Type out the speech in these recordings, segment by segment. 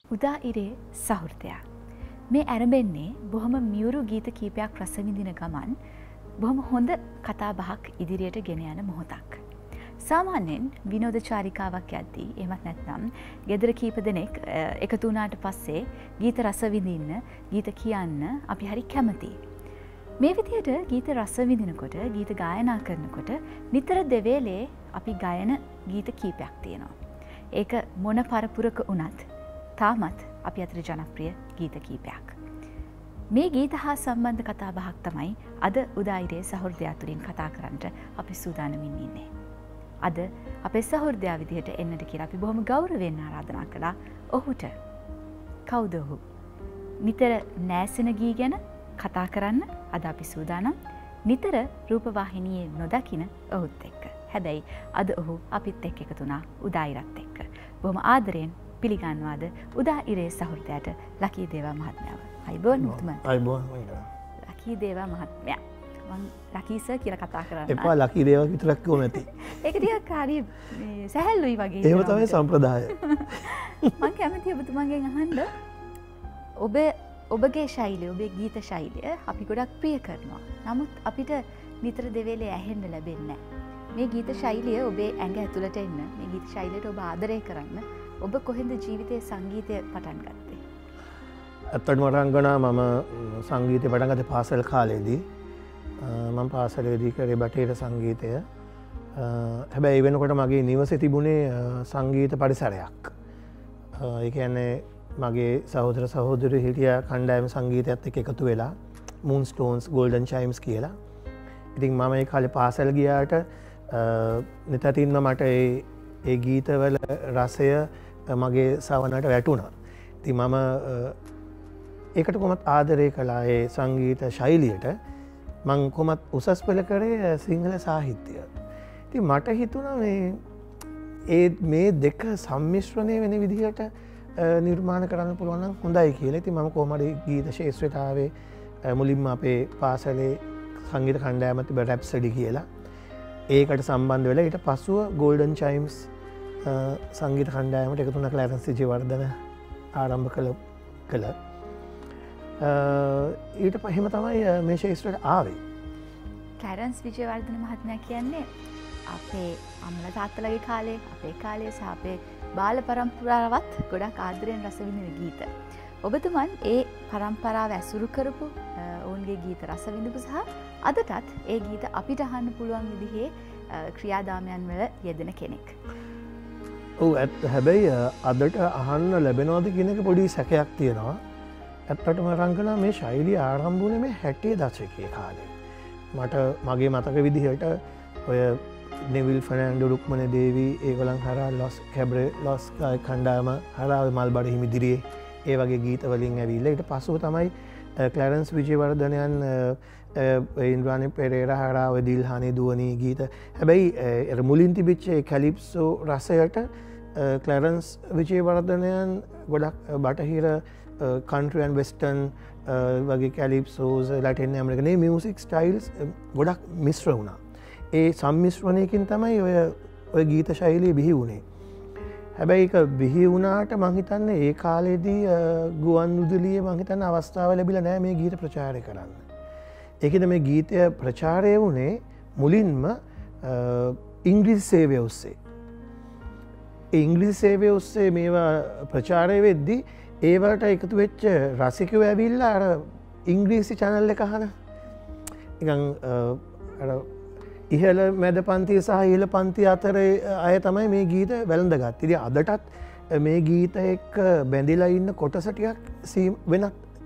උදා ඉරේ සහෘදයා. මේ ඇරඹෙන්නේ බොහොම මියුරු ගීත කීපයක් රස විඳින ගමන් බොහොම හොඳ කතා බහක් ඉදිරියට ගෙන යන මොහොතක්. සාමාන්‍යයෙන් විනෝද චාරිකාවක් යද්දී එහෙමත් නැත්නම් ගෙදර කීප දෙනෙක් එකතු වුණාට පස්සේ ගීත රස විඳින්න, ගීත කියන්න අපි හරි කැමතියි. මේ විදිහට ගීත රස විඳිනකොට, ගීත ගායනා කරනකොට නිතර දෙවේලේ අපි ගයන ගීත කීපයක් තියෙනවා. ඒක මොන පරපුරක වුණත් තාමත් අපි අතර ජනප්‍රිය ගීත කීපයක්. මේ ගීත හා සම්බන්ධ කතා බහක් තමයි අද උදායිරේ සහෘදයා තුලින් කතා කරන්නට අපි සූදානමින් ඉන්නේ. අද අපේ සහෘදයා විදිහට එන්නට කියලා අපි බොහොම ගෞරවයෙන් ආරාධනා කළා ඔහුට. කවුද ඔහු? නිතර නෑසෙන ගී ගැන කතා කරන්න අද අපි සූදානම්. නිතර රූපවාහිනියේ නොදකින ඔහුත් එක්ක. හැබැයි අද ඔහු අපිත් එක්ක එකතු වුණා උදායිරත් එක්ක. බොහොම ආදරයෙන් පිළිගන්නවාද උදා ඉරේ සහෘදයාට ලකී දේවා මහත්මයාව. අයිබෝන් මුතුමන්. අයිබෝන්. ලකී දේවා මහත්මයා. මං ලකී සර් කියලා කතා කරන්න. එපා ලකී දේවා විතරක් කොහොම නැති. ඒක ටිකක් හරි සැහැල්ලුයි වගේ. ඒව තමයි සම්ප්‍රදාය. මං කැමතියි ඔබතුමන්ගෙන් අහන්න ඔබගේ ශෛලිය, ඔබේ ගීත ශෛලිය අපි ගොඩක් ප්‍රිය කරනවා. නමුත් අපිට නිතර දෙවේලේ ඇහෙන්න ලැබෙන්නේ නැහැ. මේ ගීත ශෛලිය ඔබේ ඇඟ ඇතුළට එන්න, මේ ගීත ශෛලියට ඔබ ආදරය කරන්න ඔබ කොහෙන්ද ජීවිතයේ සංගීතය පටන් ගත්තේ? ඇත්තටම රංගනා මම සංගීතය පටන් ගත්තේ පාසල් කාලේදී. මම පාසලේදී කරේ බටහිර සංගීතය. හැබැයි වෙනකොට මගේ නිවසේ තිබුණේ සංගීත පරිසරයක්. ඒ කියන්නේ මගේ සහෝදර සහෝදරියෝ හිටිය කණ්ඩායම සංගීතයත් එක්ක එකතු වෙලා Moonstones, Golden Chimes කියලා. ඉතින් මම ඒ කාලේ පාසල් ගියාට නිතරම මට ඒ ගීතවල රසය මගේ සවනට වැටුණා. ඉතින් මම ඒකට කොහොමත් ආදරය කළා ඒ සංගීත ශෛලියට. මං කොහොමත් උසස් පෙළ කරේ සිංහල සාහිත්‍යය. ඉතින් මට හිතුණා මේ දෙක සම්මිශ්‍රණය වෙන විදිහට නිර්මාණ කරන්න පුළුවන් නම් හොඳයි කියලා. ඉතින් මම කොහොම හරි ගීත ශාස්ත්‍රයට ආවේ මුලින්ම අපේ පාසලේ සංගීත කණ්ඩායමත් තිබ්බ රැප්සඩි කියලා. ඒකට සම්බන්ධ වෙලා ඊට පස්සුව Golden Chimes සංගීත කණ්ඩායමට එකතු වුණා ක්ලැරන්ස් විජේවර්ධන ආරම්භ කළා. ඊට පහෙම තමයි මේ ශාස්ත්‍රයට ආවේ. ක්ලැරන්ස් විජේවර්ධන මහත්මයා කියන්නේ අපේ අම්මලා තාත්තලාගේ කාලේ, අපේ කාලේ සහ අපේ බාල පරම්පරාවත් ගොඩක් ආදරයෙන් රස විඳින ගීත. ඔබතුමන් ඒ පරම්පරාව ඇසුරු කරපු ඔවුන්ගේ ගීත රස විඳපු සහ අදටත් ඒ ගීත අපිට අහන්න පුළුවන් විදිහේ ක්‍රියාදාමයන් වල යෙදෙන කෙනෙක්. ඔව් හැබැයි අදට අහන්න ලැබෙනවද කියන එක පොඩි සැකයක් තියෙනවා. ඇත්තටම රංගනා මේ ශෛලිය ආරම්භ වුණේ මේ 60 දශකයේ කාලේ. මට මගේ මතක විදිහට ඔය නෙවිල් ෆර්නෑන්ඩෝ, රුක්මන දේවී ඒගොල්ලන් හරහා ලොස් කැබ්‍රේ ලොස් කණ්ඩායම හරහා මල්බඩ හිමිදිරියේ ඒ වගේ ගීත වලින් ඇවිල්ලා ඊට පස්සෙ තමයි ක්ලැරන්ස් විජේවර්ධනයන් ඉන්ද්‍රානි පෙරේරා හරහා ඔය දිල්හානේ දුවනී ගීත. හැබැයි මුලින් තිබිච්ච ඒ කැලිප්සෝ රසයට ක්ලැරන්ස් විජේවර්ධනයන් ගොඩක් බටහිර country and western වගේ calypsos, latin american music styles ගොඩක් මිශ්‍ර වුණා. ඒ සම්මිශ්‍රණයකින් තමයි ඔය ගීත ශෛලිය බිහි වුණේ. හැබැයි ඒක බිහි වුණාට මං හිතන්නේ ඒ කාලේදී ගුවන් විදුලියේ මං හිතන්නේ අවස්ථාව ලැබිලා නැහැ මේ ගීත ප්‍රචාරය කරන්න. ඒකද මේ ගීතය ප්‍රචාරය වුණේ මුලින්ම ඉංග්‍රීසි සේවය ඔස්සේ. ඒ ඉංග්‍රීසි සේවය ඔස්සේ මේවා ප්‍රචාරය වෙද්දී ඒවට එකතු වෙච්ච රසිකයෝ ඇවිල්ලා අර ඉංග්‍රීසි channel එක අහන නිකන් අර ඉහළ මැද පන්තිය සහ ඉහළ පන්තිය අතර අය තමයි මේ ගීත වැළඳගත්තේ. ඉතින් අදටත් මේ ගීත එක්ක බැඳිලා ඉන්න කොටස ටිකක් වෙනත්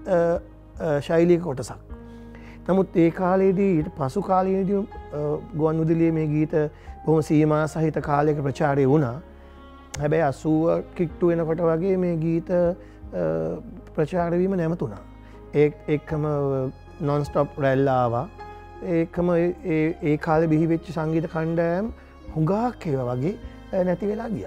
ශෛලියක කොටසක්. නමුත් ඒ කාලේදී ඊට පසු කාලයේදී ගුවන් විදුලියේ මේ ගීත බොහොම සීමා සහිත කාලයක ප්‍රචාරය වුණා. හැබැයි 80 කිට්ටු වෙනකොට වගේ මේ ගීත ප්‍රචාරය වීම නැවතුණා. ඒකම non stop රැල්ල ආවා. ඒකම ඒ කාලේ බිහි වෙච්ච සංගීත කණ්ඩායම් හුඟක් ඒවා වගේ නැති වෙලා ගියා.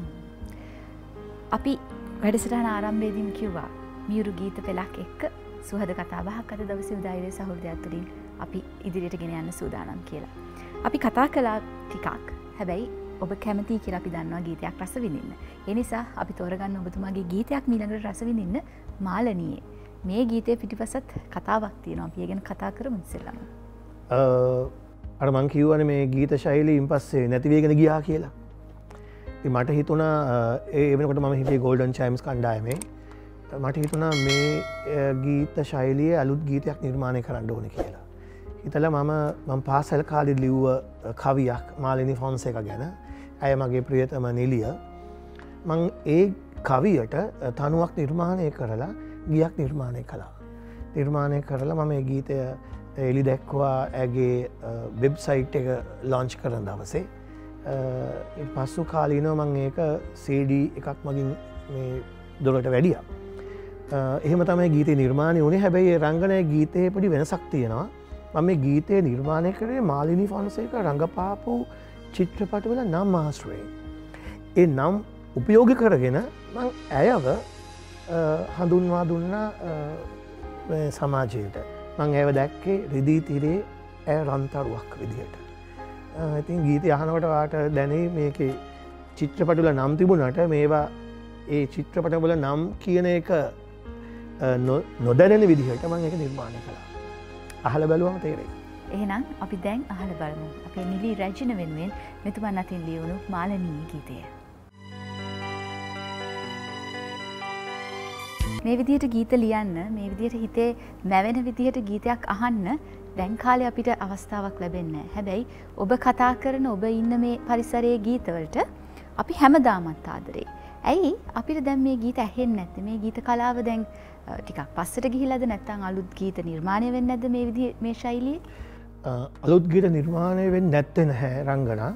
අපි වැඩසටහන ආරම්භයේදීම කිව්වා මියුරු ගීත පෙළක් එක්ක සුහද කතා බහක් අද දවසේ උදායිරේ සහෘදයා තුලින් අපි ඉදිරියට ගෙන යන්න සූදානම් කියලා. අපි කතා කළා ටිකක්. හැබැයි ඔබ කැමති කියලා අපි දන්නවා ගීතයක් රස විඳින්න. ඒ නිසා අපි තෝරගන්න ඔබතුමාගේ ගීතයක් ඊළඟට රස විඳින්න මාලනියේ. මේ ගීතයේ පිටිපසත් කතාවක් තියෙනවා. අපි ඒ ගැන කතා කරමු ඉස්සෙල්ලාම. අර මං කිව්වනේ මේ ගීත ශෛලීන් පස්සේ නැති වෙගෙන ගියා කියලා. ඉතින් මට හිතුණා ඒ වෙනකොට මම හිටියේ ගෝල්ඩන් චයිම්ස් කණ්ඩායමේ. මට හිතුණා මේ ගීත ශෛලියේ අලුත් ගීතයක් නිර්මාණය කරන්න ඕනේ කියලා. හිතලා මම පාසල් කාලේ ලිව්ව කවියක් මාලිනී ෆොන්සේකා ගැන. ඇය මගේ ප්‍රියතම නිලිය. මං ඒ කවියට තනුවක් නිර්මාණය කරලා ගීයක් නිර්මාණය කළා. නිර්මාණය කරලා මම මේ ගීතය එලි දැක්වා ඇගේ වෙබ්සයිට් එක ලොන්ච් කරන දවසේ. පස්සු කාලීනව මං ඒක CD එකක් මගින් මේ දොරට වැඩියා. එහෙම තමයි ගීතේ නිර්මාණය වුණේ. හැබැයි රංගනය ගීතයේ පොඩි වෙනසක් තියෙනවා. මම මේ ගීතය නිර්මාණය කරේ මාලිනී ෆොන්සේකා රංගපාපු චිත්‍රපටවල නම් ආශ්‍රයෙන්. ඒ නම් උපයෝගී කරගෙන මං ඇයව හඳුන්වා දුන්නා සමාජයට. මං ඇව දැක්කේ රිදී තිරේ ඇය රන්තරුවක් විදිහට. ඉතින් ගීතය අහනකොට වාට දැනේ මේකේ චිත්‍රපටවල නම් තිබුණට මේවා ඒ චිත්‍රපටවල නම් කියන එක නොදැනෙන විදිහට මං ඒක නිර්මාණය කළා. අහලා බැලුවම තේරෙයි. එහෙනම් අපි දැන් අහලා බලමු. අපේ නිලි රැජින වෙනුවෙන් මෙතුමන් අතින් ලියවුණු මාලනී ගීතය. මේ විදිහට ගීත ලියන්න, මේ විදිහට හිතේ මැවෙන විදිහට ගීතයක් අහන්න දැන් කාලේ අපිට අවස්ථාවක් ලැබෙන්නේ නැහැ. හැබැයි ඔබ කතා කරන ඔබ ඉන්න මේ පරිසරයේ ගීතවලට අපි හැමදාමත් ආදරේ. ඇයි අපිට දැන් මේ ගීත ඇහෙන්නේ නැත්තේ? මේ ගීත කලාව දැන් ටිකක් පස්සට ගිහිලාද නැත්නම් අලුත් ගීත නිර්මාණය වෙන්නේ නැද්ද මේ විදිහේ මේ ශෛලියේ? අලුත් ගීත නිර්මාණය වෙන්නේ නැත්තේ නැහැ රංගනා.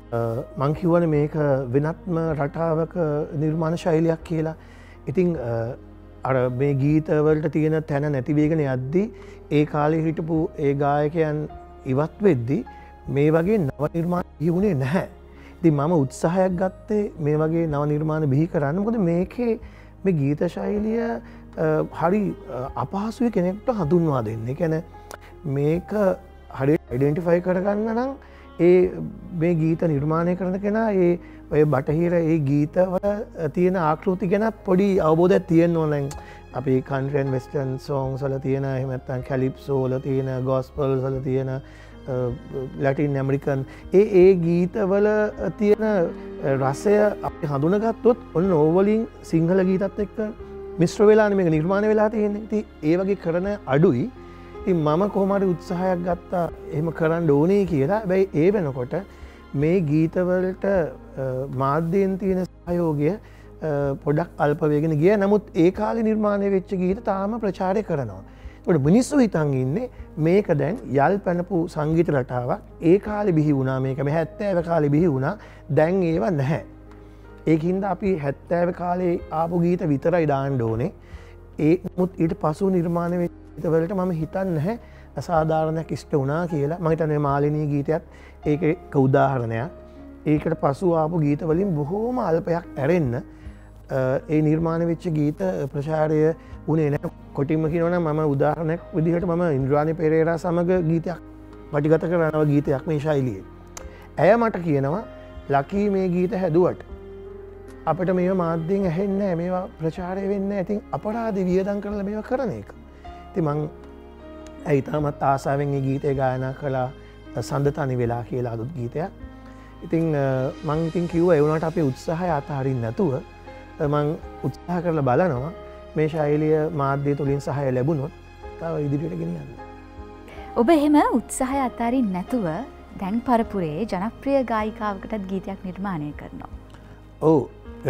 මං කියවනේ මේක වෙනත්ම රටාවක නිර්මාණ ශෛලියක් කියලා. ඉතින් අර මේ ගීතවලට තියෙන තැන නැති වෙගෙන යද්දී ඒ කාලේ හිටපු ඒ ගායකයන් ඉවත් වෙද්දී මේ වගේ නව නිර්මාණ බිහි වුණේ නැහැ. ඉතින් මම උත්සාහයක් ගත්තේ මේ වගේ නව නිර්මාණ බිහි කරන්න. මොකද මේකේ මේ ගීත ශෛලිය හරි අපහසුයි කෙනෙක්ට හඳුන්වා දෙන්න. ඒ කියන්නේ මේක හරියට අයිඩෙන්ටිෆයි කරගන්න නම් ඒ මේ ගීත නිර්මාණය කරන කෙනා ඒ ඔය බටහිර ඒ ගීතවල තියෙන ආකෘති ගැන පොඩි අවබෝධයක් තියෙන්න ඕන. අපි කන්ට්‍රි ඇන්ඩ් වෙස්ටර්න් සෝන්ග්ස් වල තියෙන එහෙම නැත්නම් කැලිප්සෝ වල තියෙන ගොස්පල්ස් වල තියෙන ලැටින් ඇමරිකන් ඒ ගීතවල තියෙන රසය අපි හඳුනගත්තොත් ඔන්න ඕවලින් සිංහල ගීතත් එක්ක මිශ්‍ර වෙලානේ මේක නිර්මාණය වෙලා තියෙන්නේ. ඉතින් ඒ වගේ කරන අඩුයි. ඉතින් මම කොහොම හරි උත්සාහයක් ගත්තා එහෙම කරන්න ඕනේ කියලා. හැබැයි ඒ වෙනකොට මේ ගීතවලට මාධ්‍යයෙන් තියෙන සහයෝගය පොඩක් අල්ප වෙගෙන ගියා. නමුත් ඒ කාලේ නිර්මාණය වෙච්ච ගීත තාම ප්‍රචාරය කරනවා. ඒකට මිනිස්සු හිතන් ඉන්නේ මේක දැන් යල් පැනපු සංගීත රටාවක්. ඒ කාලේ බිහි වුණා මේක. මේ 70 කාලේ බිහි වුණා. දැන් ඒවා නැහැ. ඒකින්ද අපි 70 කාලේ ආපු ගීත විතරයි දාන්න ඕනේ. ඒ නමුත් ඊට පසු නිර්මාණය වෙච්ච ගීතවලට මම හිතන්නේ නැහැ අසාධාරණයක් ඉෂ්ට වුණා කියලා. මම හිතන්නේ මාලිනී ගීතයත් ඒක එක උදාහරණයක්. ඒකට පසු ආපු ගීත වලින් බොහෝම අල්පයක් ඇරෙන්න ඒ නිර්මාණය වෙච්ච ගීත ප්‍රචාරය වුණේ නැහැ. කොටින්ම කියනවනම් මම උදාහරණයක් විදිහට මම ඉන්ද්‍රාණි පෙරේරා සමග ගීතයක් පටිගත කරනවා ගීතයක් මේ ශෛලියේ. ඇය මට කියනවා ලකී මේ ගීත හැදුවට අපිට මේවා මාධ්‍යයෙන් ඇහෙන්නේ නැහැ, මේවා ප්‍රචාරය වෙන්නේ නැහැ. ඉතින් අපරාධ වියදම් කරලා මේවා කරන එක. ඉතින් මං ඇයි තාමත් ආසාවෙන් මේ ගීතය ගායනා කළා සඳ තනි වෙලා කියලා අලුත් ගීතයක්. ඉතින් මං ඉතින් කිව්වා ඒ වුණාට අපේ උත්සාහය අතහරින්න නැතුව මං උත්සාහ කරලා බලනවා මේ ශෛලිය මාධ්‍ය තුලින් සහාය ලැබුණොත් තව ඉදිරියට ගෙනියන්න. ඔබ එහෙම උත්සාහය අතහරින්න නැතුව දැන් පරපුරේ ජනප්‍රිය ගායිකාවකටත් ගීතයක් නිර්මාණය කරනවා. ඔව්.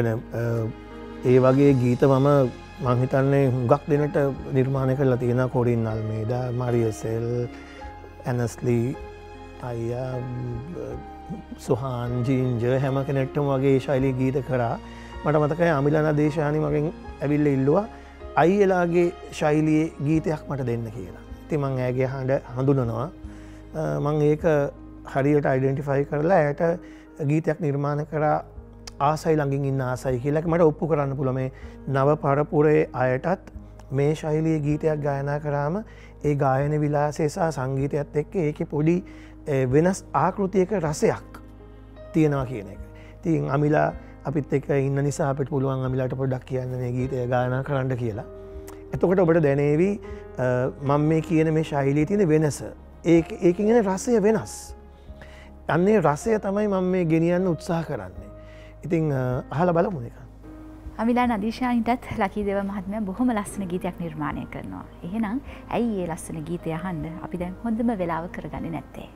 ඒ වගේ ගීත මම හිතන්නේ හුඟක් දෙනට නිර්මාණය කරලා තියෙනවා. කොරින් අල්මේඩා, මරියසෙල්, ඇනස්ලි අයියා, සුහාන්, ජින්ජර් හැම කෙනෙක්ටම වගේ ශෛලී ගීත කරා. මට මතකයි අමිලානා දේශානි මගෙන් ඇවිල්ලා ඉල්ලුවා අයියලාගේ ශෛලියේ ගීතයක් මට දෙන්න කියලා. ඉතින් මම ඇයගේ හඬ හඳුනනවා. මම ඒක හරියට අයිඩෙන්ටිෆයි කරලා ඇයට ගීතයක් නිර්මාණය කරා. ආසයි ළඟින් ඉන්න ආසයි කියලා මට ඔප්පු කරන්න පුළුවන්. මේ නව පරපුරේ අයටත් මේ ශෛලියේ ගීතයක් ගායනා කරාම ඒ ගායන විලාසය සහ සංගීතයත් එක්ක ඒකේ පොඩි වෙනස් ආකෘතියක රසයක් තියෙනවා කියන එක. ඉතින් අමිලා අපිත් එක්ක ඉන්න නිසා අපිට පුළුවන් අමිලාට පොඩ්ඩක් කියන්න මේ ගීතය ගායනා කරන්න කියලා. එතකොට ඔබට දැනේවි මම මේ කියන මේ ශෛලියේ තියෙන වෙනස. ඒකෙන් එන රසය වෙනස්. අන්නේ රසය තමයි මම මේ ගෙනියන්න උත්සාහ කරන්නේ. ඉතින් අහලා බලමු එක. අමිලා නදීෂානිටත් ලකීදේව මහත්මයා බොහොම ලස්සන ගීතයක් නිර්මාණය කරනවා. එහෙනම් ඇයි මේ ලස්සන ගීතය අහන්න අපි දැන් හොඳම වෙලාව කරගන්නේ නැත්තේ?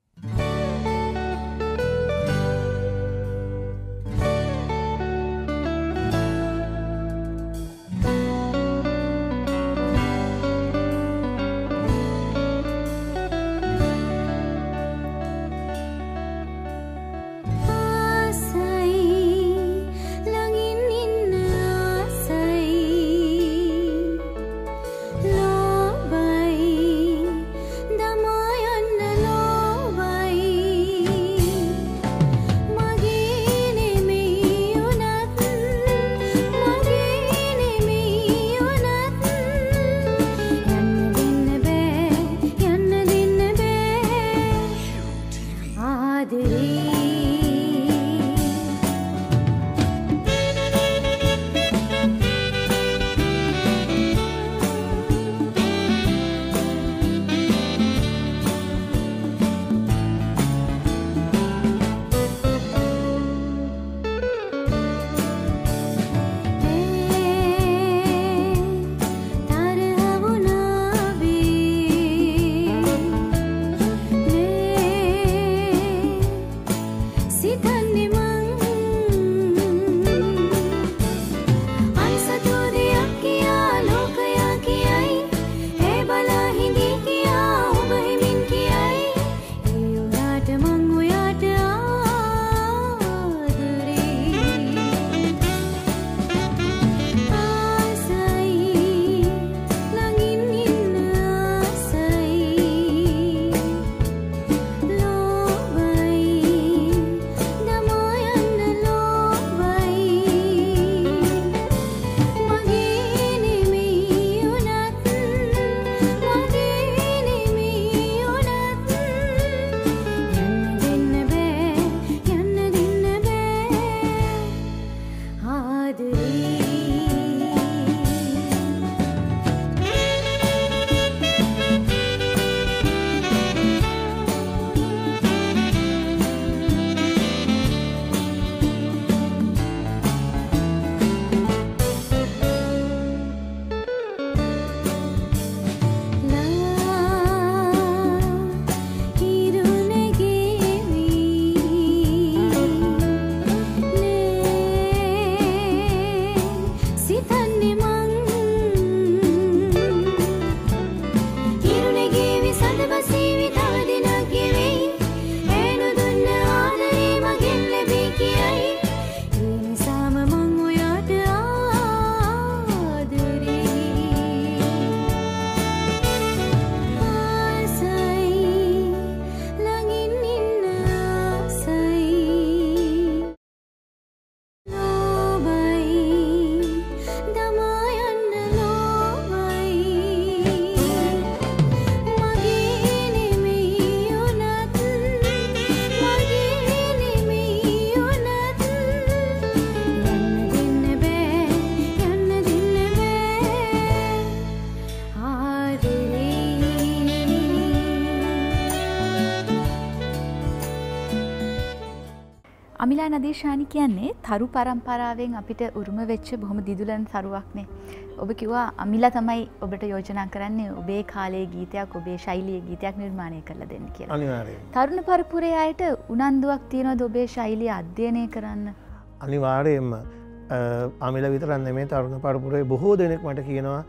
අමිලා නදීෂානි කියන්නේ තරු පරම්පරාවෙන් අපිට උරුම වෙච්ච බොහොම දිදුලන තරුවක්නේ. ඔබ කිව්වා අමිලා තමයි ඔබට යෝජනා කරන්නේ ඔබේ කාලයේ ගීතයක් ඔබේ ශෛලියේ ගීතයක් නිර්මාණය කරලා දෙන්න කියලා. අනිවාර්යයෙන්. තරුණ පරපුරේ අයට උනන්දුවක් තියනවද ඔබේ ශෛලිය අධ්‍යයනය කරන්න? අනිවාර්යයෙන්ම අමිලා විතරක් නෙමෙයි තරුණ පරපුරේ බොහෝ දෙනෙක් මට කියනවා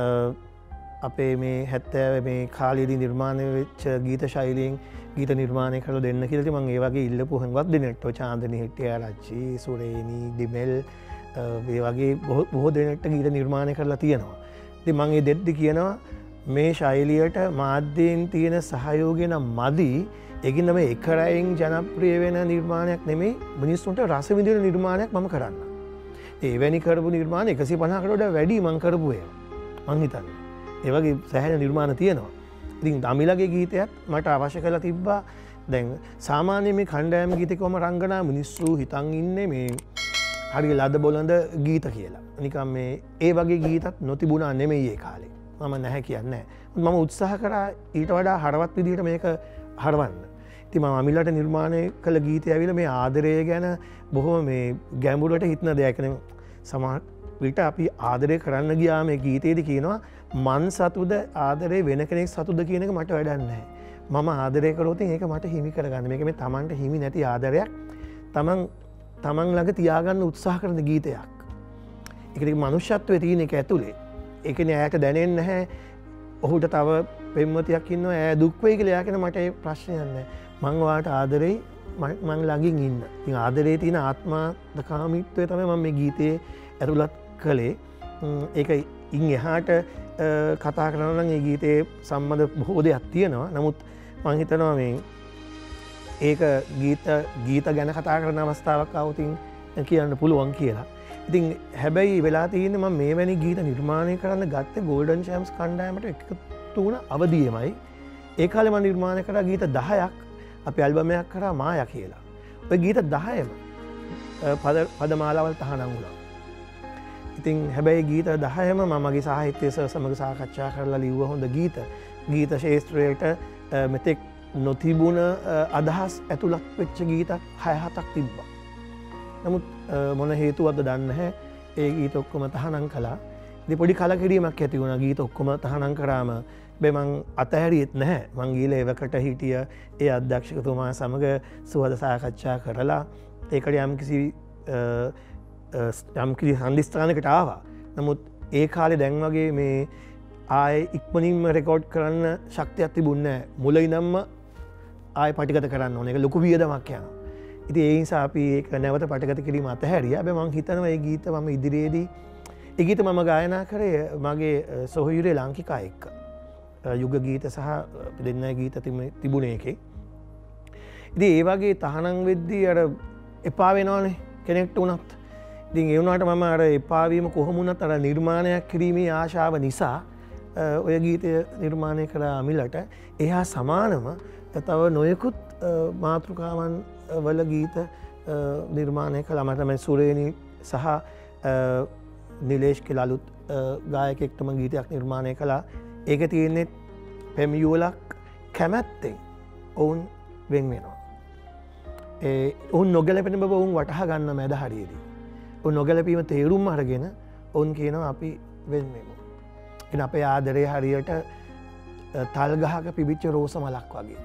අපේ මේ 70 මේ කාලයේදී නිර්මාණය වෙච්ච ගීත ශෛලියෙන් ගීත නිර්මාණය කරලා දෙන්න කියලා. ඉතින් මම ඒ වගේ ඉල්ලපු හුඟක් දෙනෙක්ට චාන්දනි හෙට්ටිආරච්චි, සුරේනි, ඩිමෙල් ඒ වගේ බොහෝ දෙනෙක්ට ගීත නිර්මාණය කරලා තියෙනවා. ඉතින් මම ඒ දෙද්දි කියනවා මේ ශෛලියට මාධ්‍යයෙන් තියෙන සහයෝගය නම් මදි. ඒකින් තමයි එකරයින් ජනප්‍රිය වෙන නිර්මාණයක් නෙමෙයි මිනිස්සුන්ට රස විඳින නිර්මාණයක් මම කරන්න. එවැනි කරපු නිර්මාණ 150කට වඩා වැඩි මම කරපු ඒවා. මං හිතන්නේ. ඒ වගේ සෑහෙන නිර්මාණ තියෙනවා. ඉතින් අමිලාගේ ගීතයත් මට අවශ්‍ය කරලා තිබ්බා දැන් සාමාන්‍ය මේ කණ්ඩෑම් ගීතකවම රංගනා මිනිස්සු හිතන් ඉන්නේ මේ හරි ලද බොලඳ ගීත කියලා. නිකම් මේ ඒ වගේ ගීතත් නොතිබුණා නෙමෙයි ඒ කාලේ. මම නැහැ කියන්නේ. මම උත්සාහ කරා ඊට වඩා හරවත් විදිහට මේක හරවන්න. ඉතින් මම අමිලට නිර්මාණය කළ ගීතය ඇවිල්ලා මේ ආදරය ගැන බොහොම මේ ගැඹුරට හිතන දෙයක් නෙමෙයි. සමහර විට අපි ආදරය කරන්න ගියා මේ ගීතයේදී කියනවා මන් සතුද ආදරේ වෙන කෙනෙක් සතුද කියන එක මට වැඩක් නැහැ. මම ආදරය කරොත් ඒක මට හිමි කරගන්න. මේක මේ Tamanට හිමි නැති ආදරයක්. තමන් ළඟ තියාගන්න උත්සාහ කරන ගීතයක්. ඒක මනුෂ්‍යත්වයේ තියෙන එක ඇතුලේ. ඒ කියන්නේ ඈට දැනෙන්නේ නැහැ. ඔහුට තව පෙම්වතියක් ඉන්නවා ඈ දුක් වෙයි කියලා යා කියන මට ඒ ප්‍රශ්නයක් නැහැ. මං ඔයාට ආදරෙයි මං ළඟින් ඉන්න. ඉතින් ආදරේ තියෙන ආත්මාර්ථකාමීත්වය තමයි මම මේ ගීතේ ඇතුළත් කළේ. ඒක ඉන් එහාට කතා කරනවා නම් ඒ ගීතේ සම්බන්ධ බොහෝ දෙයක් තියෙනවා. නමුත් මං හිතනවා මේ ඒක ගීත ගැන කතා කරන අවස්ථාවක් આવුතින් කියන්න පුළුවන් කියලා. ඉතින් හැබැයි වෙලා තියෙන්නේ මම මේ වැනි ගීත නිර්මාණය කරන්න ගත්තේ ගෝල්ඩන් චැම්ප්ස් කණ්ඩායමට එකතු වුණ අවදියේමයි. ඒ කාලේ මම නිර්මාණය කරා ගීත 10ක් අපි ඇල්බමයක් කරා මායා කියලා. ඔය ගීත 10ම පදමාලාවල් තහනම් වුණා. ඉතින් හැබැයි ගීත 10ම මමගේ සාහිත්‍ය සමග සාකච්ඡා කරලා ලිව්ව හොඳ ගීත. ගීත ශාස්ත්‍රයට මෙතෙක් නොතිබුණ අදහස් ඇතුළත් වෙච්ච ගීත 6-7ක් තිබ්බා. නමුත් මොන හේතුවක්ද දන්නේ නැහැ. ඒ ගීත ඔක්කොම තහනම් කළා. ඉතින් පොඩි කලකිරීමක් ඇති වුණා. ගීත ඔක්කොම තහනම් කරාම මං අතහැරියෙත් නැහැ. මං ගිහලා එවකට හිටිය ඒ අධ්‍යක්ෂකතුමා සමග සුවද සාකච්ඡා කරලා ඒකට යම්කිසි සම්දිස්ථානයකට ආවා. නමුත් ඒ කාලේ දැන් වගේ මේ ආයේ ඉක්මනින්ම රෙකෝඩ් කරන්න ශක්තියක් තිබුණේ නැහැ. මුල ඉඳන්ම ආයේ පටිගත කරන්න ඕනේ. ඒක ලොකු වියදමක් යනවා. ඉතින් ඒ නිසා අපි ඒක නැවත පටිගත කිරීම අතහැරියා. හැබැයි මං හිතනවා මේ ගීත මම ඉදිරියේදී ඒ ගීත මම ගායනා කරේ මගේ සොහොයුරේ ලාංකිකා එක්ක. යුග ගීත සහ දෙන්නයි ගීත තිබුණේ එකේ. ඉතින් ඒ වගේ තහනම් වෙද්දී අර එපා වෙනවනේ කෙනෙක්ට උනත්. ඉතින් ඒ වුණාට මම අර එපා වීම කොහොම වුණත් අර නිර්මාණයක් කිරීමේ ආශාව නිසා ඔය ගීතය නිර්මාණය කළා අමිලට. එහා සමානම තව නොයෙකුත් මාතෘකාවන් වල ගීත නිර්මාණය කළා. මම තමයි සුරේනි සහ නිලේෂ් කියලා අලුත් ගායකයෙක්ටම ගීතයක් නිර්මාණය කළා. ඒක තියෙන්නේ පෙම් යුවලක් කැමැත්තෙන් ඔවුන් වෙන් වෙනවා. ඔවුන් නොගැලපෙන බව ඔවුන් වටහා ගන්න මැද හරියේදී. ඔවුන් නොගැලපීම තේරුම් අරගෙන ඔවුන් කියනවා අපි වෙන් වෙමු. එන අපේ ආදරය හරියට තල් ගහක පිබිච්ච රෝස මලක් වගේ.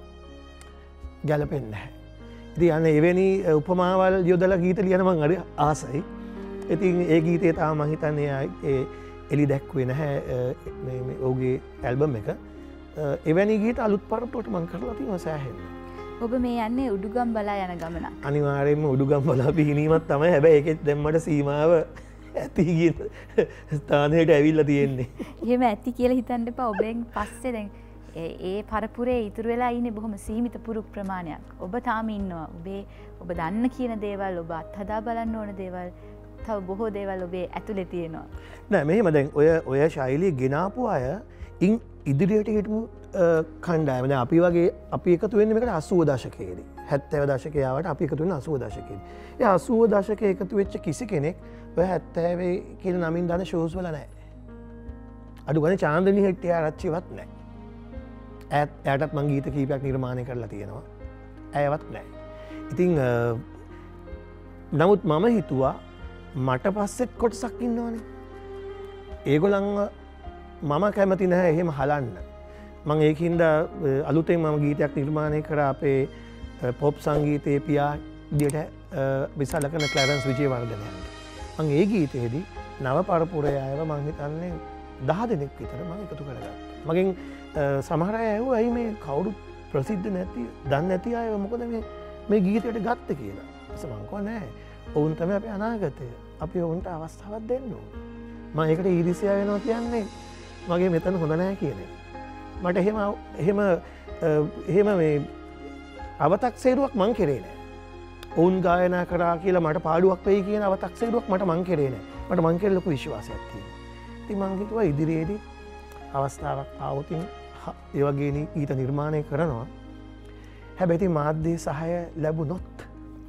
ගැලපෙන්නේ නැහැ. ඉතින් අනේ එවැනි උපමාවල් යොදලා ගීත ලියන මං හරි ආසයි. ඉතින් ඒ ගීතේ තාම මං හිතන්නේ ඒ එලි දැක්ුවේ නැහැ මේ ඔහුගේ ඇල්බම් එක. එවැනි ගීත අලුත් පරපුරට මං කරලා තියෙනවා සෑහෙන්න. ඔබ මේ යන්නේ උඩුගම් බලා යන ගමනක්. අනිවාර්යයෙන්ම උඩුගම් බලා පිහිනීමක් තමයි. හැබැයි ඒකෙත් දැන් මට සීමාව ඇති කියන ස්ථානයට ඇවිල්ලා තියෙන්නේ. එහෙම ඇති කියලා හිතන්න එපා. ඔබෙන් පස්සේ දැන් ඒ පරපුරේ ඉතුරු වෙලා ඉන්නේ බොහොම සීමිත පුරුක් ප්‍රමාණයක්. ඔබ තාම ඉන්නවා. ඔබ දන්න කියන දේවල්, ඔබ අත්හදා බලන්න ඕන දේවල්, තව බොහෝ දේවල් ඔබේ ඇතුලේ තියෙනවා. නෑ මෙහෙම දැන් ඔය ශෛලිය ගෙනාපු අය ඉදිරියට හිටපු කණ්ඩායම. දැන් අපි වගේ අපි එකතු වෙන්නේ මේකට 80 දශකයේදී. 70 දශකයේ ආවට අපි එකතු වෙන්නේ 80 දශකයේදී. ඒ 80 දශකයේ එකතු වෙච්ච කිසි කෙනෙක් ඔය 70 කියලා නමින් දාන ෂෝස් වල නැහැ. අඩු ගානේ චාන්දනි හෙට්ටිය ආරච්චිවත් නැහැ. ඇයටත් මං ගීත කීපයක් නිර්මාණය කරලා තියෙනවා. ඇයවත් නැහැ. ඉතින් නමුත් මම හිතුවා මට පස්සෙත් කොටසක් ඉන්නවනේ. ඒගොල්ලන්ව මම කැමති නැහැ එහෙම හලන්න. මං ඒකින්ද අලුතෙන් මම ගීතයක් නිර්මාණය කරා අපේ පොප් සංගීතයේ පියා විදියට විසල කරන ක්ලැරන්ස් විජේවර්ධනයන්ට. මං ඒ ගීතයේදී නව පරපුරේ අයව මං හිතන්නේ 10 දෙනෙක් විතර මම එකතු කරගත්තා. මගෙන් සමහර අය ඇහුවා ඇයි මේ කවුරුත් ප්‍රසිද්ධ නැති දන්නේ නැති අය මොකද මේ ගීතයට ගත්තේ කියලා. මම කිව්වා නෑ. ඔවුන් තමයි අපේ අනාගතය. අපි ඔවුන්ට අවස්ථාවක් දෙන්න ඕන. මම ඒකට ඊර්ෂ්‍යා වෙනවා කියන්නේ මගේ මෙතන හොඳ නැහැ කියන එක. මට එහෙම මේ අවතක්සේරුවක් මං කරේ නෑ. ඔවුන් ගායනා කරා කියලා මට පාඩුවක් වෙයි කියන අවතක්සේරුවක් මං කරේ නෑ. මං කරේ ලොකු විශ්වාසයක් තියෙනවා. ඉතින් මං හිතුවා ඉදිරියේදී අවස්ථාවක් ආවොතින් ඒ වගේ ගීත නිර්මාණය කරනවා. හැබැති මාධ්‍ය සහය ලැබුණොත්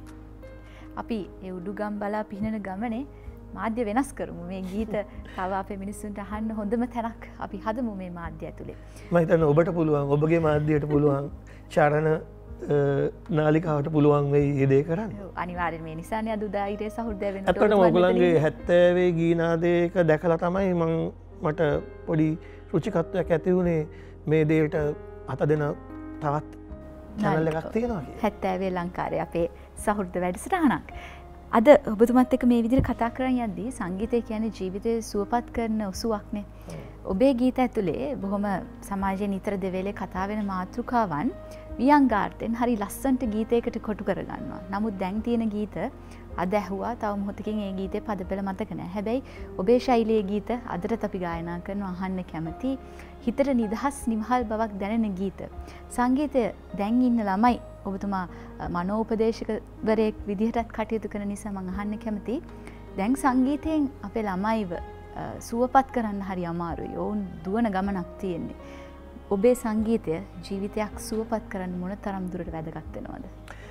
අපි ඒ උඩුගම් බලා පිහිනන ගමනේ මාධ්‍ය වෙනස් කරමු. මේ ගීත තව අපේ මිනිස්සුන්ට අහන්න හොඳම තැනක් අපි හදමු මේ මාධ්‍ය ඇතුලේ. මම හිතන්නේ ඔබට පුළුවන්, ඔබගේ මාධ්‍යයට පුළුවන්, චරණ නාලිකාවට පුළුවන් වෙයි මේ දේ කරන්න. අනිවාර්යෙන් මේ නිසානේ අද උදායිරේ සහෘදය වෙනකොට. ඇත්තටම ඔයගොල්ලන්ගේ 70 ගීනාදයක දැකලා තමයි මට පොඩි රුචිකත්වයක් ඇති වුණේ මේ දේට අත දෙන තවත් channel එකක් තියෙනවා කියලා. 70 ලංකාවේ අපේ සහෘද වැඩසටහනක්. අද ඔබතුමත් එක්ක මේ විදිහට කතා කරන් යද්දී සංගීතය කියන්නේ ජීවිතේ සුවපත් කරන ඔසුවක්නේ. ඔබේ ගීත ඇතුලේ බොහොම සමාජයේ නිතර දෙවේලේ කතා වෙන මාතෘකාවන් වියංගාර්ථෙන් හරි ලස්සනට ගීතයකට කොටු කරගන්නවා. නමුත් දැන් තියෙන ගීත අද ඇහුවා තව මොහොතකින් ඒ ගීතේ පදපෙළ මතක නැහැ. හැබැයි ඔබේ ශෛලියේ ගීත අදටත් අපි ගායනා කරනවා, අහන්න කැමති, හිතට නිදහස් නිමහල් බවක් දැනෙන ගීත. සංගීතය දැන් ඉන්න ළමයි ඔබතුමා මනෝපදේශකවරයෙක් විදිහටත් කටයුතු කරන නිසා මම අහන්න කැමති, දැන් සංගීතයෙන් අපේ ළමයිව සුවපත් කරන්න හරි අමාරුයි. ඔවුන් දුවන ගමනක් තියෙන්නේ. ඔබේ සංගීතය ජීවිතයක් සුවපත් කරන්න මොන තරම් දුරට වැදගත් වෙනවද?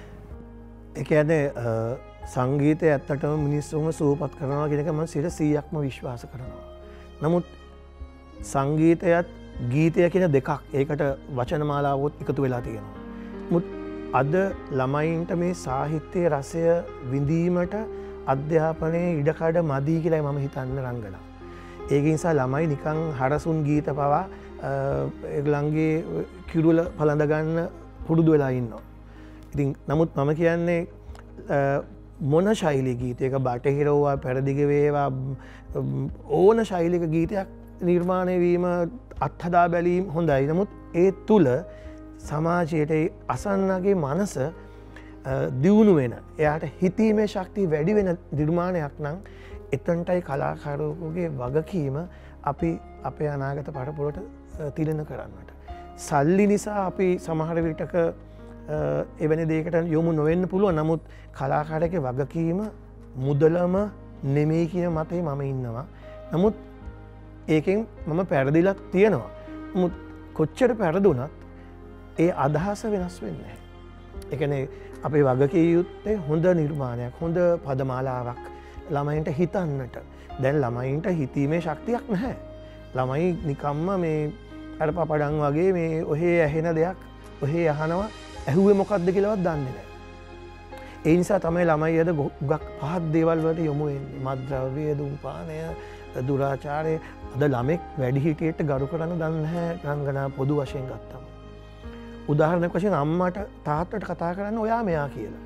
ඒ කියන්නේ සංගීතය ඇත්තටම මිනිස්සුන්ව සුවපත් කරනවා කියන එක මම 100%ක්ම විශ්වාස කරනවා. නමුත් සංගීතයත් ගීතය කියන දෙකක්, ඒකට වචන මාලාවොත් එකතු වෙලා තියෙනවා. නමුත් අද ළමයින්ට මේ සාහිත්‍යයේ රසය විඳීමට අධ්‍යාපනයේ ඉඩකඩ මදි කියලා මම හිතන්න රංගනා. ඒක නිසා ළමයි නිකන් හරසුන් ගීත පවා ඒගොල්ලන්ගේ කිරුල පළඳ ගන්න පුරුදු වෙලා ඉන්නවා. ඉතින් නමුත් මම කියන්නේ මොන ශෛලී ගීතයක බටහිරවවා පැරදිග වේවා ඕන ශෛලික ගීතයක් නිර්මාණය වීම අත්හදා බැලීම හොඳයි. නමුත් ඒ තුල සමාජයට අසන්නගේ මනස දියුණු වෙන, එයාට හිතීමේ ශක්තිය වැඩි වෙන නිර්මාණයක් නම් එතනටයි කලාකාරයෙකුගේ වගකීම අපි අපේ අනාගත පරපුරට තිලන කරන්නට. සල්ලි නිසා අපි සමහර විටක එවැනි දෙයකට යොමු නොවෙන්න පුළුවන්. නමුත් කලාකාරගේ වගකීම මුදලම නෙමෙයි කියන මතේ මම ඉන්නවා. නමුත් ඒකෙන් මම පැරදිලක් තියෙනවා. නමුත් කොච්චර පැරදුනත් ඒ අදහස වෙනස් වෙන්නේ නැහැ. ඒ කියන්නේ අපේ වගකීම් යුත්තේ හොඳ නිර්මාණයක්, හොඳ පදමාලාවක් ළමයින්ට හිතන්නට. දැන් ළමයින්ට හිතීමේ ශක්තියක් නැහැ. ළමයි නිකම්ම මේ අර පපඩම් වගේ මේ ඔහේ ඇහෙන දෙයක් ඔහේ අහනවා, ඇහුවේ මොකක්ද කියලාවත් දන්නේ නැහැ. ඒ නිසා තමයි ළමයි අද ගොඩක් පහත් දේවල් වලට යොමු වෙන්නේ. මත්ද්‍රව්‍ය, ධූමපානය, දුරාචාරය. අද ළමෙක් වැඩිහිටියට ගරු කරන්න දන්නේ නැහැ රංගනා පොදු වශයෙන් ගත්තම. උදාහරණයක් වශයෙන් අම්මට තාත්තට කතා කරන්න ඔයා මෙයා කියලා.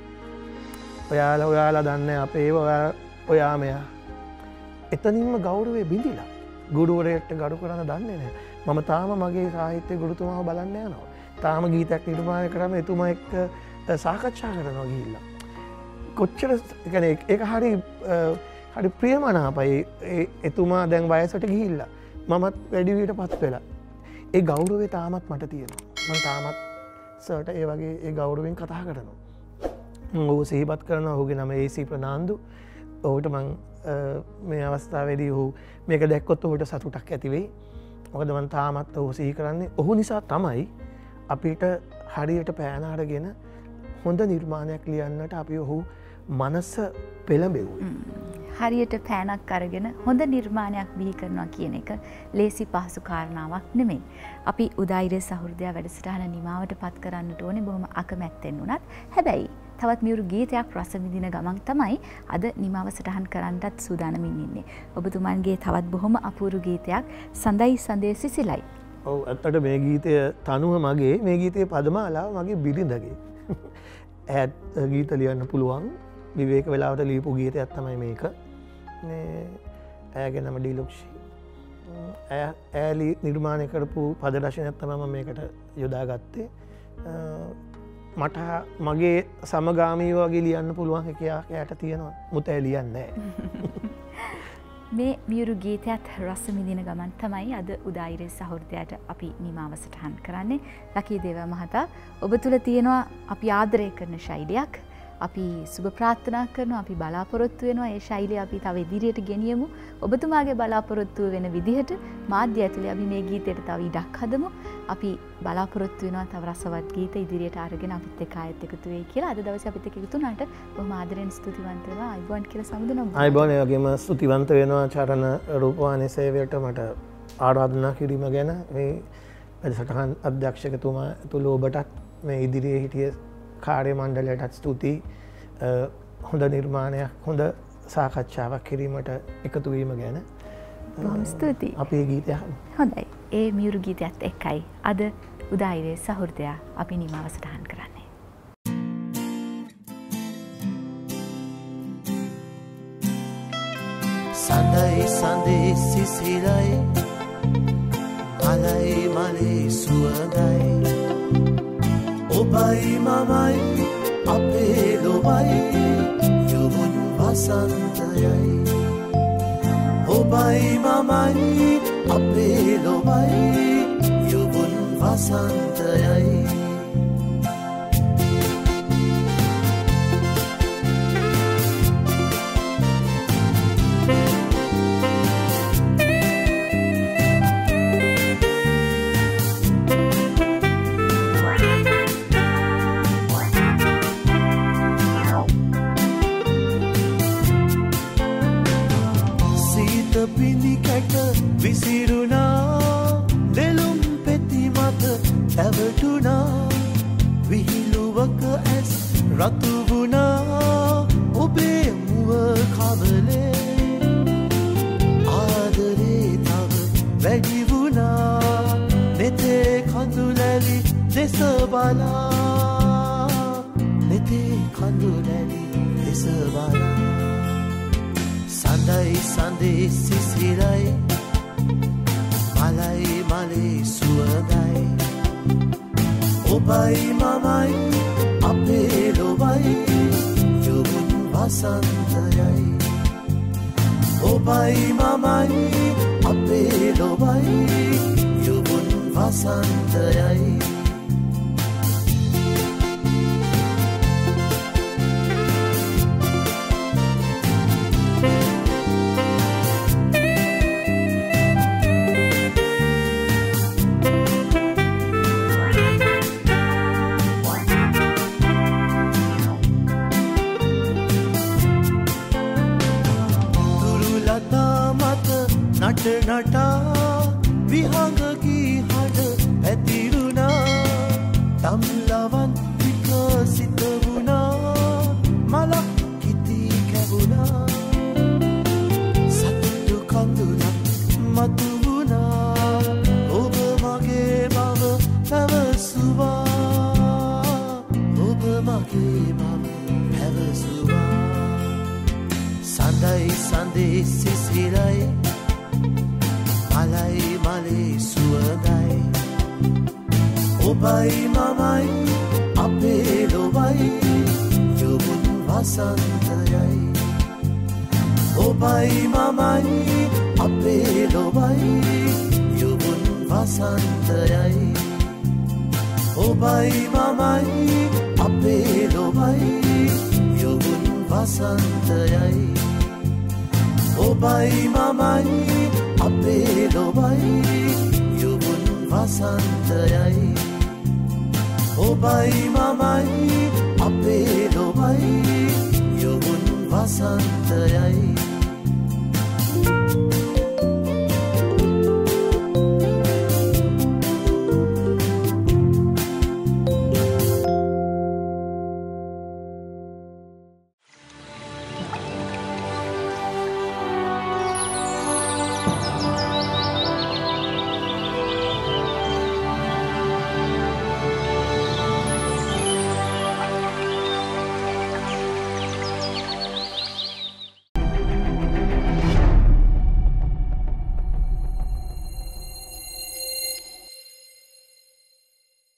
ඔයාලා දන්නේ අපේ ඔයා මෙයා. එතනින්ම ගෞරවය බිඳිලා. ගුරුවරයෙක්ට ගරු කරන්න දන්නේ නැහැ. මම තාම මගේ සාහිත්‍ය ගුරුතුමාව බලන්න යනවා. තාම ගීතයක් නිර්මාණය කරම එතුමා එක්ක සාකච්ඡා කරනවා ගිහිල්ලා. කොච්චර කියන්නේ ඒක හරි ප්‍රියමනාපයි. එතුමා දැන් වයසට ගිහිල්ලා මමත් වැඩි වියට පත් වෙලා. ඒ ගෞරවය තාමත් මට තියෙනවා. මම තාමත් සර්ට ඒ වගේ ඒ ගෞරවයෙන් කතා කරනවා. ඔහු සිහිපත් කරනවා. ඔහුගේ නම AC ප්‍රනාන්දු. ඔහුට මං මේ අවස්ථාවේදී ඔහු මේක දැක්කොත් ඔහුට සතුටක් ඇති වෙයි. මොකද මම තාමත් ඔහු සිහි කරන්නේ ඔහු නිසා තමයි අපිට හරියට පෑන අරගෙන හොඳ නිර්මාණයක් ලියන්නට අපි ඔහු මනස පෙළඹෙව්වේ. හරියට පෑනක් අරගෙන හොඳ නිර්මාණයක් බිහි කරනවා කියන එක ලේසි පහසු කාරණාවක් නෙමෙයි. අපි උදායිරේ සහෘදයා වැඩසටහන නිමාවට පත් කරන්නට ඕනේ බොහොම අකමැත්තෙන් උනත්. හැබැයි තවත් මියුරු ගීතයක් රස විඳින ගමන් තමයි අද නිමාව සටහන් කරන්නටත් සූදානමින් ඉන්නේ. ඔබතුමන්ගේ තවත් බොහොම අපූර්ව ගීතයක් සඳයි සඳේ සිසිලයි. ඔව්, ඇත්තට මේ ගීතය තනුව මගේ, මේ ගීතයේ පදමාලාව මගේ බිරිඳගේ. ඈත් ගීත ලියන්න පුළුවන් විවේක වෙලාවට ලියපු ගීතයක් තමයි මේක. ඇයගේ නම ඩීලොක්ෂි. ඇය නිර්මාණය කරපු පද රචනයක් තමයි මම මේකට යොදාගත්තේ. මට මගේ සමගාමී වගේ ලියන්න පුළුවන් හැකියාවක් එයාට තියෙනවා. මුත ඇය ලියන්නේ නැහැ. මේ මියුරු ගීතයත් රස විඳින ගමන් තමයි අද උදායිරේ සහෘදයාට අපි නිමාව සටහන් කරන්නේ. ලකී දේව මහතා, ඔබ තුල තියෙනවා අපි ආදරය කරන ශෛලියක්. අපි සුබ ප්‍රාර්ථනා කරනවා, අපි බලාපොරොත්තු වෙනවා මේ ශෛලිය අපි තව ඉදිරියට ගෙනියමු. ඔබතුමාගේ බලාපොරොත්තුව වෙන විදිහට මාධ්‍ය ඇතුලේ අපි මේ ගීතයට තව ඉඩක් හදමු. අපි බලාපොරොත්තු වෙනවා තව රසවත් ගීත ඉදිරියට අරගෙන අපිත් එක්ක ආයෙත් එකතු වෙයි කියලා. අද දවසේ අපිත් එක්ක එකතු වුණාට බොහොම ආදරෙන් ස්තුතිවන්ත වෙනවා. අයිබෝන් කියලා සමුදනවා. අයිබෝන් ඒ වගේම ස්තුතිවන්ත වෙනවා චරණ රූපවාහිනී සේවයට මට ආරාධනා කිරීම ගැන. මේ වැඩසටහන් අධ්‍යක්ෂකතුමා තුළ ඔබටත් මේ ඉදිරියේ හිටිය කාර්ය මණ්ඩලයටත් ස්තුතියි. හොඳ නිර්මාණයක්, හොඳ සාකච්ඡාවක් කිරීමට එකතු වීම ගැන. බොහොම ස්තුතියි. අපේ ගීතය හොඳයි. ඒ මියුරු ගීතයත් එක්කයි අද උදායිවේ සහෘදයා අපි නිමාව සටහන් කරන්නේ. සඳයි සඳේ සිසිලයි මලයි මලේ සුවඳයි ඔබයි මමයි අපේ ලොවයි යොමුන් වසන්තයයි ඔබයි මමයි අපේ ලොවයි යොමුන් වසන්තයයි විසිරුණා දෙලුම් පෙති මත ඇවටුණා විහිළුවක ඇස් රතු වුණා ඔබේ මුව කවලේ ආදරේ තව වැඩි වුණා නෙතේ කඳුලැලි දෙස බලා නෙතේ කඳුලැලි දෙස බලා සඳයි සඳේ සිසිලයි මලයි මලේ සුවඳයි ඔබයි මමයි අපේ ලොවයි යොමුන් වසන්තයයි ඔබයි මමයි අපේ ලොවයි යොමුන් වසන්තයයි නටා විහඟකී හඬ පැතිරුණා තම්ලවන් විකසිත වුණා මලක් කිති කැවුණා සතුටු කඳුලක් මතු වුණා ඔබ මගේ බව පැවසුවා ඔබ මගේ බව පැවසුවා සඳයි සඳේ සිසිලයි මලයි මලේ සුවඳයි ඔබයි මමයි අපේ ලොවයි යොමුන් වසන්තයයි ඔබයි මමයි අපේ ලොවයි යොමුන් වසන්තයයි ඔබයි මමයි අපේ ලොවයි යොමුන් වසන්තයයි ඔබයි මමයි අපේ ලොවයි යොමුන් වසන්තයයි ඔබයි මමයි අපේ ලොවයි යොමුන් වසන්තයයි